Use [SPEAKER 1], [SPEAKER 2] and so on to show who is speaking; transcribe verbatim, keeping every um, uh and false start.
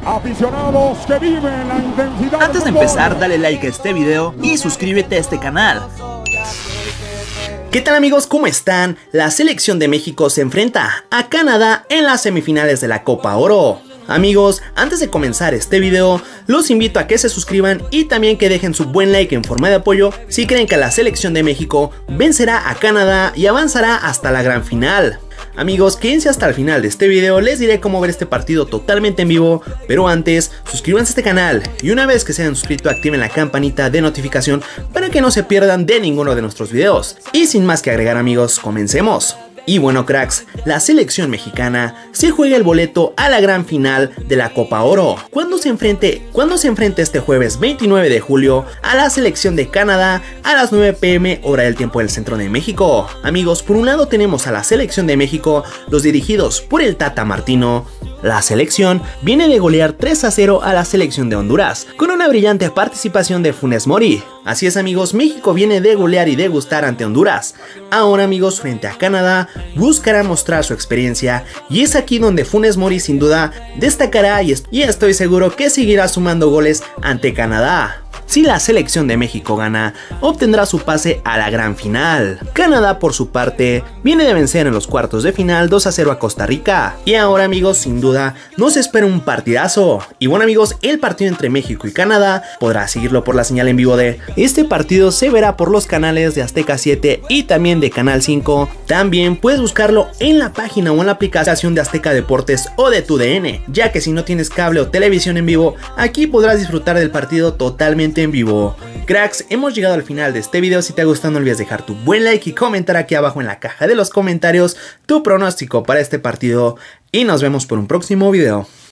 [SPEAKER 1] Aficionados que viven la intensidad.
[SPEAKER 2] Antes de empezar, dale like a este video y suscríbete a este canal. ¿Qué tal amigos? ¿Cómo están? La selección de México se enfrenta a Canadá en las semifinales de la Copa Oro. Amigos, antes de comenzar este video, los invito a que se suscriban y también que dejen su buen like en forma de apoyo si creen que la selección de México vencerá a Canadá y avanzará hasta la gran final. Amigos, quédense hasta el final de este video, les diré cómo ver este partido totalmente en vivo, pero antes, suscríbanse a este canal y una vez que se hayan suscrito activen la campanita de notificación para que no se pierdan de ninguno de nuestros videos. Y sin más que agregar amigos, comencemos. Y bueno cracks, la selección mexicana se juega el boleto a la gran final de la Copa Oro, cuando se enfrente, cuando se enfrente este jueves veintinueve de julio a la selección de Canadá a las nueve p m hora del tiempo del centro de México. Amigos, por un lado tenemos a la selección de México, los dirigidos por el Tata Martino. La selección viene de golear tres a cero a la selección de Honduras, con una brillante participación de Funes Mori. Así es amigos, México viene de golear y de gustar ante Honduras. Ahora amigos, frente a Canadá, buscará mostrar su experiencia y es aquí donde Funes Mori sin duda destacará y, est y estoy seguro que seguirá sumando goles ante Canadá. Si la selección de México gana, obtendrá su pase a la gran final. Canadá por su parte viene de vencer en los cuartos de final dos a cero a Costa Rica. Y ahora amigos, sin duda nos espera un partidazo. Y bueno amigos, el partido entre México y Canadá podrás seguirlo por la señal en vivo de este partido, se verá por los canales de Azteca siete y también de Canal cinco. También puedes buscarlo en la página o en la aplicación de Azteca Deportes o de tu D N, ya que si no tienes cable o televisión en vivo, aquí podrás disfrutar del partido totalmente en vivo. Cracks, hemos llegado al final de este video. Si te ha gustado no olvides dejar tu buen like y comentar aquí abajo en la caja de los comentarios tu pronóstico para este partido y nos vemos por un próximo video.